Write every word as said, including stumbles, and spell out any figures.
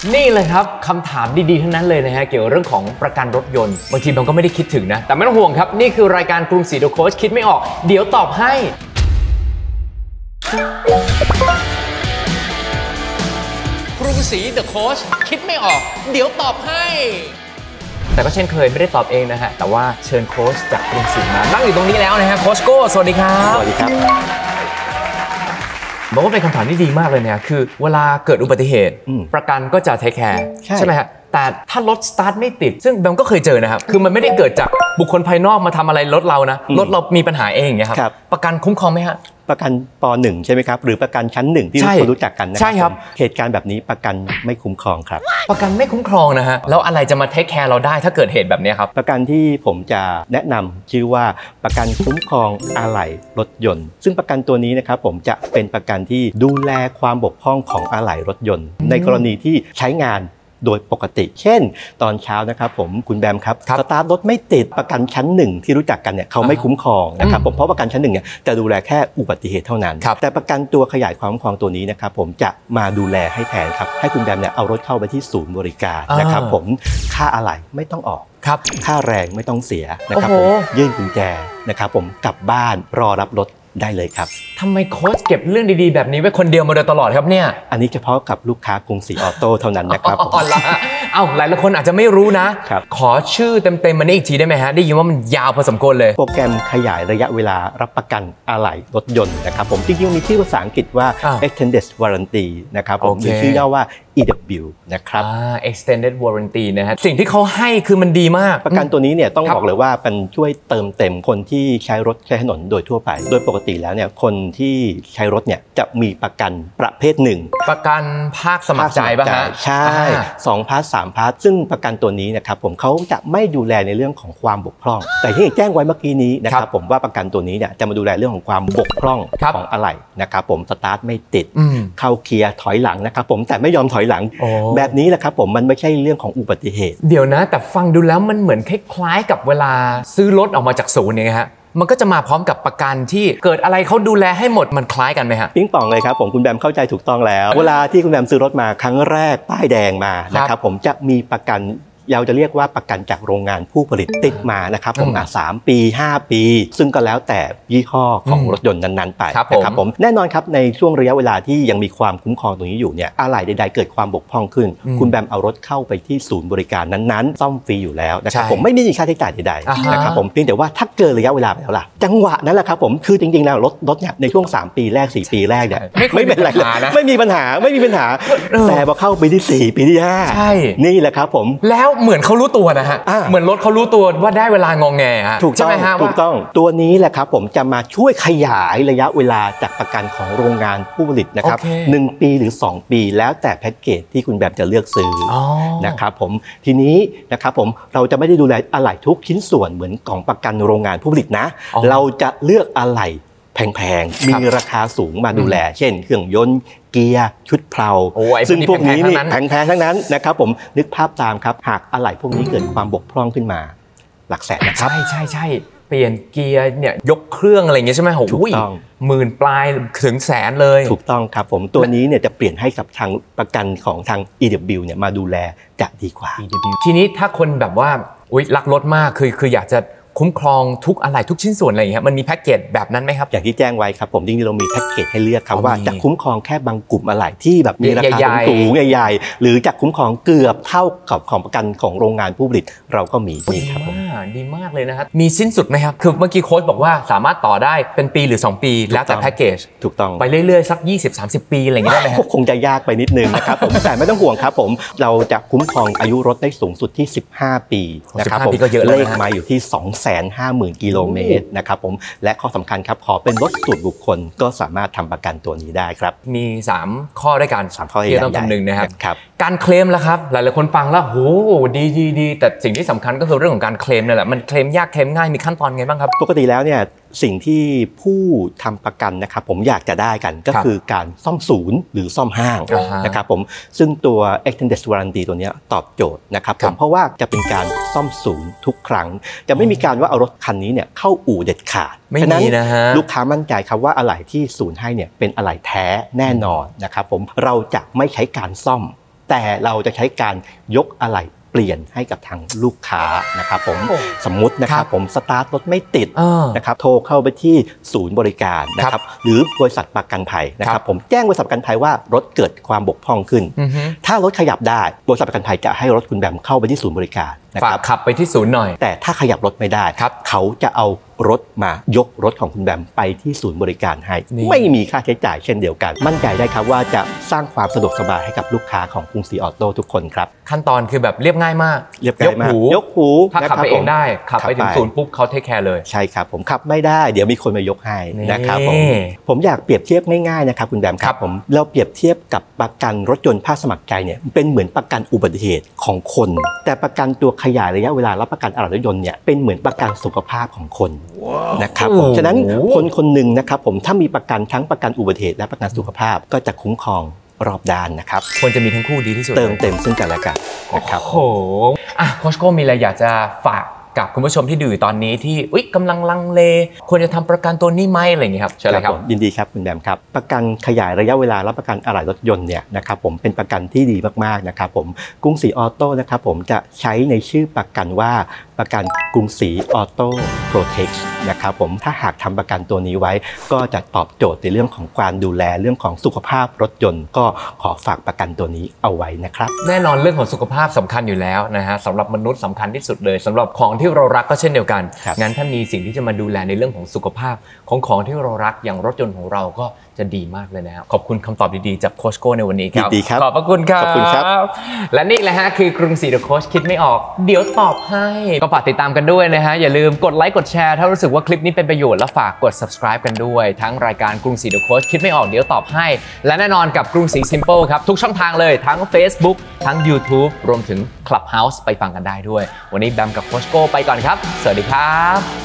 นี่เลยครับคำถามดีๆทั้งนั้นเลยนะฮะเกี่ยวกับเรื่องของประกันรถยนต์บางทีผมก็ไม่ได้คิดถึงนะแต่ไม่ต้องห่วงครับนี่คือรายการกรุงศรีเดอะโค้ชคิดไม่ออกเดี๋ยวตอบให้กรุงศรีเดอะโค้ชคิดไม่ออกเดี๋ยวตอบให้แต่ก็เช่นเคยไม่ได้ตอบเองนะฮะแต่ว่าเชิญโค้ชจากกรุงศรีมานั่งอยู่ตรงนี้แล้วนะฮะโค้ชโก้สวัสดีครับสวัสดีครับบอกว่าเป็นคำถามที่ดีมากเลยเนี่ยคือเวลาเกิดอุบัติเหตุประกันก็จะเทคแคร์ใช่ไหมฮะแต่ถ้ารถสตาร์ทไม่ติดซึ่งแบมก็เคยเจอนะครับคือมันไม่ได้เกิดจากบุคคลภายนอกมาทำอะไรรถเรานะรถเรามีปัญหาเองอย่างเงี้ยครับประกันคุ้มครองไหมฮะประกันป.หนึ่ง ใช่ไหมครับหรือประกันชั้นหนึ่งที่ทุกคนรู้จักกันนะครับใช่ครับเหตุการณ์แบบนี้ประกันไม่คุ้มครองครับประกันไม่คุ้มครองนะฮะแล้วอะไรจะมาเทคแคร์เราได้ถ้าเกิดเหตุแบบนี้ครับประกันที่ผมจะแนะนำชื่อว่าประกันคุ้มครองอะไหล่รถยนต์ซึ่งประกันตัวนี้นะครับผมจะเป็นประกันที่ดูแลความบกพร่องของอะไหล่รถยนต์ในกรณีที่ใช้งานโดยปกติเช่นตอนเช้านะครับผมคุณแบมครับสตาร์ทรถไม่ติดประกันชั้นหนึ่งที่รู้จักกันเนี่ยเขาไม่คุ้มครองนะครับผมเพราะประกันชั้นหนึ่งเนี่ยจะดูแลแค่อุบัติเหตุเท่านั้นแต่ประกันตัวขยายความคุ้มครองตัวนี้นะครับผมจะมาดูแลให้แทนครับให้คุณแบมเนี่ยเอารถเข้าไปที่ศูนย์บริการนะครับผมค่าอะไหล่ไม่ต้องออกค่าแรงไม่ต้องเสียนะครับผมยื่นกุญแจนะครับผมกลับบ้านรอรับรถได้เลยครับทำไมโค้ชเก็บเรื่องดีๆแบบนี้ไว้คนเดียวมาโดยตลอดครับเนี่ยอันนี้เฉพาะกับลูกค้ากรุงศรีออโต้เท่านั้นนะครับอ๋อละเอ้าหลายๆคนอาจจะไม่รู้นะขอชื่อเต็มๆมานี่อีกทีได้ไหมฮะได้ยินว่ามันยาวพอสมควรเลยโปรแกรมขยายระยะเวลารับประกันอะไหล่รถยนต์นะครับผมจริงๆมีชื่อภาษาอังกฤษว่า extended warranty นะครับผมหรือชื่อย่อว่า อี ดับเบิลยู นะครับ extended warranty นะฮะสิ่งที่เขาให้คือมันดีมากประกันตัวนี้เนี่ยต้องบอกเลยว่ามันช่วยเติมเต็มคนที่ใช้รถใช้ถนนโดยทั่วไปโดยปกติแล้วเนี่ยคนที่ใช้รถเนี่ยจะมีประกันประเภทหนึ่งประกันภาคสมัครใจป่ะฮะใช่สองพาร์ทสามพาร์ทซึ่งประกันตัวนี้นะครับผมเขาจะไม่ดูแลในเรื่องของความบกพร่องแต่ที่แจ้งไว้เมื่อกี้นี้นะครับผมว่าประกันตัวนี้เนี่ยจะมาดูแลเรื่องของความบกพร่องของอะไหล่นะครับผมสตาร์ทไม่ติดเข้าเกียร์ถอยหลังนะครับผมแต่ไม่ยอมถอยหลังแบบนี้แหละครับผมมันไม่ใช่เรื่องของอุบัติเหตุเดี๋ยวนะแต่ฟังดูแล้วมันเหมือนคล้ายๆกับเวลาซื้อรถออกมาจากศูนย์เนี่ยฮะมันก็จะมาพร้อมกับประกันที่เกิดอะไรเขาดูแลให้หมดมันคล้ายกันไหมฮะปิ๊งป่องเลยครับผมคุณแบมเข้าใจถูกต้องแล้วเวลาที่คุณแบมซื้อรถมาครั้งแรกป้ายแดงมานะครับผมจะมีประกันเราจะเรียกว่าประกันจากโรงงานผู้ผลิตติดมานะครับผมอ่ะสามปีห้าปีซึ่งก็แล้วแต่ยี่ห้อของรถยนต์นั้นๆไปนะครับผมแน่นอนครับในช่วงระยะเวลาที่ยังมีความคุ้มครองตรงนี้อยู่เนี่ยอะไหล่ใดๆเกิดความบกพร่องขึ้นคุณแบมเอารถเข้าไปที่ศูนย์บริการนั้นๆซ่อมฟรีอยู่แล้วนะครับผมไม่มีค่าใช้จ่ายใดๆนะครับผมเพียงแต่ว่าถ้าเกินระยะเวลาไปแล้วล่ะจังหวะนั้นแหละครับผมคือจริงๆแล้วรถรถเนี่ยในช่วงสามปีแรกสี่ปีแรกเนี่ยไม่เป็นไรเลยไม่มีปัญหาไม่มีปัญหาแต่พอเข้าปีที่สี่ปีที่ห้านี่แหละครับผมแล้วเหมือนเขารู้ตัวนะฮะเหมือนรถเขารู้ตัวว่าได้เวลางงแงฮะถูกต้องถูกต้องตัวนี้แหละครับผมจะมาช่วยขยายระยะเวลาจากประกันของโรงงานผู้ผลิตนะครับหนึ่งปีหรือสองปีแล้วแต่แพ็กเกจที่คุณแบบจะเลือกซื้อนะครับผมทีนี้นะครับผมเราจะไม่ได้ดูแลอะไหล่ทุกชิ้นส่วนเหมือนของประกันโรงงานผู้ผลิตนะเราจะเลือกอะไหล่แพงๆมีราคาสูงมาดูแลเช่นเครื่องยนต์เกียร์ชุดเพลาซึ่งพวกนี้นี่แพงๆทั้งนั้นนะครับผมนึกภาพตามครับหากอะไหล่พวกนี้เกิดความบกพร่องขึ้นมาหลักแสนนะครับใช่ใช่ใช่เปลี่ยนเกียร์เนี่ยยกเครื่องอะไรอย่างเงี้ยใช่ไหมโอ้ยหมื่นปลายถึงแสนเลยถูกต้องครับผมตัวนี้เนี่ยจะเปลี่ยนให้กับทางประกันของทาง อี ดับเบิลยู เนี่ยมาดูแลจะดีกว่าอี ดับเบิลยู ทีนี้ถ้าคนแบบว่าอุ๊ยรักรถมากคือคืออยากจะคุ้มครองทุกอะไหล่ทุกชิ้นส่วนอะไรอย่างเงี้ยมันมีแพ็กเกจแบบนั้นไหมครับอย่างที่แจ้งไว้ครับผมจริงๆเรามีแพ็กเกจให้เลือกครับว่าจะคุ้มครองแค่บางกลุ่มอะไหล่ที่แบบมีราคาสูงใหญ่ๆหรือจะคุ้มครองเกือบเท่ากับของประกันของโรงงานผู้ผลิตเราก็มีนี่ครับผมดีมากเลยนะครับมีสิ้นสุดไหมครับคือเมื่อกี้โค้ชบอกว่าสามารถต่อได้เป็นปีหรือสองปีแล้วแต่แพ็กเกจถูกต้องไปเรื่อยๆสัก ยี่สิบสามสิบ ปีอะไรอย่างเงี้ยได้ไหมคงจะยากไปนิดนึงนะครับผมแต่ไม่ต้องห่วงครับผมเราจะคุ้มครองอายุรถได้สูงสุดที่สิบห้าปีนะครับผมเลขมาอยู่ที่ สองแสนห้าหมื่นกิโลเมตรนะครับผมและข้อสำคัญครับขอเป็นรถส่วนบุคคลก็สามารถทำประกันตัวนี้ได้ครับมีสามข้อด้วยกันสามข้อที่ต้องคำนึงนะครับการเคลมแล้วครับหลายๆคนฟังแล้วโหดีดีดีแต่สิ่งที่สำคัญก็คือเรื่องของการเคลมนี่แหละมันเคลมยากเคลมง่ายมีขั้นตอนไงบ้างครับปกติแล้วเนี่ยสิ่งที่ผู้ทำประกันนะครับผมอยากจะได้กันก็คือการซ่อมศูนย์หรือซ่อมห้างนะครับผมซึ่งตัว extended warranty ตัวนี้ตอบโจทย์นะครับผมเพราะว่าจะเป็นการซ่อมศูนย์ทุกครั้งจะไม่มีการว่าเอารถคันนี้เนี่ยเข้าอู่เด็ดขาดฉะนั้นลูกค้ามั่นใจครับว่าอะไหล่ที่ศูนย์ให้เนี่ยเป็นอะไหล่แท้แน่นอนนะครับผมเราจะไม่ใช้การซ่อมแต่เราจะใช้การยกอะไหล่เปลี่ยนให้กับทางลูกค้านะครับผมสมมุตินะครับผมสตาร์ทรถไม่ติดนะครับโทรเข้าไปที่ศูนย์บริการนะครับหรือบริษัทประกันภัยนะครับผมแจ้งบริษัทประกันภัยว่ารถเกิดความบกพร่องขึ้นถ้ารถขยับได้บริษัทประกันภัยจะให้รถคุณแบมเข้าไปที่ศูนย์บริการนะครับขับไปที่ศูนย์หน่อยแต่ถ้าขยับรถไม่ได้เขาจะเอารถมายกรถของคุณแบมไปที่ศูนย์บริการให้ไม่มีค่าใช้จ่ายเช่นเดียวกันมั่นใจได้ครับว่าจะสร้างความสะดวกสบายให้กับลูกค้าของกรุงศรีออโต้ทุกคนครับขั้นตอนคือแบบเรียบง่ายมากเรียบง่ายมากยกหูถ้าขับไปเองได้ขับไปถึงศูนย์ปุ๊บเขาเทคแคร์เลยใช่ครับผมขับไม่ได้เดี๋ยวมีคนมายกให้นะครับผมผมอยากเปรียบเทียบง่ายๆนะครับคุณแบมครับผมเราเปรียบเทียบกับประกันรถยนต์ภาคสมัครใจเนี่ยเป็นเหมือนประกันอุบัติเหตุของคนแต่ประกันตัวขยายระยะเวลารับประกันอะไหล่รถยนต์เนี่ยเป็นเหมือนประกันสุขภาพของคนนะครับผมฉะนั้นคนคนหนึ่งนะครับผมถ้ามีประกันทั้งประกันอุบัติเหตุและประกันสุขภาพก็จะคุ้มครองรอบด้านนะครับควรจะมีทั้งคู่ดีที่สุดเติมเต็มซึ่งกันและกันนะครับโอ้โหอ่ะโค้ชโก้มีอะไรอยากจะฝากกับคุณผู้ชมที่ดูอยู่ตอนนี้ที่อุ๊ยกำลังลังเลควรจะทำประกันตัวนี้ไหมอะไรอย่างเงี้ยครับใช่เลยครับยินดีครับคุณแบมครับประกันขยายระยะเวลารับประกันอะไหล่รถยนต์เนี่ยนะครับผมเป็นประกันที่ดีมากๆนะครับผมกรุงศรีออโต้นะครับผมจะใช้ในชื่อประกันว่าประกันกรุงศรีออโต้โปรเทคนะครับผมถ้าหากทำประกันตัวนี้ไว้ก็จะตอบโจทย์ในเรื่องของการดูแลเรื่องของสุขภาพรถยนต์ก็ขอฝากประกันตัวนี้เอาไว้นะครับแน่นอนเรื่องของสุขภาพสำคัญอยู่แล้วนะฮะสำหรับมนุษย์สำคัญที่สุดเลยสำหรับของที่เรารักก็เช่นเดียวกันงั้นถ้ามีสิ่งที่จะมาดูแลในเรื่องของสุขภาพของของที่เรารักอย่างรถยนต์ของเราก็จะดีมากเลยนะครับขอบคุณคำตอบดีๆจากโค้ชโก้ในวันนี้ครับดีครับขอบพระคุณครับขอบคุณครับและนี่แหละฮะคือกรุงศรีเดอะโค้ชคิดไม่ออกเดี๋ยวตอบให้ก็ฝากติดตามกันด้วยนะฮะอย่าลืมกดไลค์กดแชร์ถ้ารู้สึกว่าคลิปนี้เป็นประโยชน์และฝากกด subscribe กันด้วยทั้งรายการกรุงศรีเดอะโค้ชคิดไม่ออกเดี๋ยวตอบให้และแน่นอนกับกรุงศรี Simple ครับทุกช่องทางเลยทั้ง Facebook ทั้ง YouTube รวมถึง Clubhouse ไปฟังกันได้ด้วยวันนี้แบมกับโค้ชโก้ไปก่อนครับสวัสดีครับ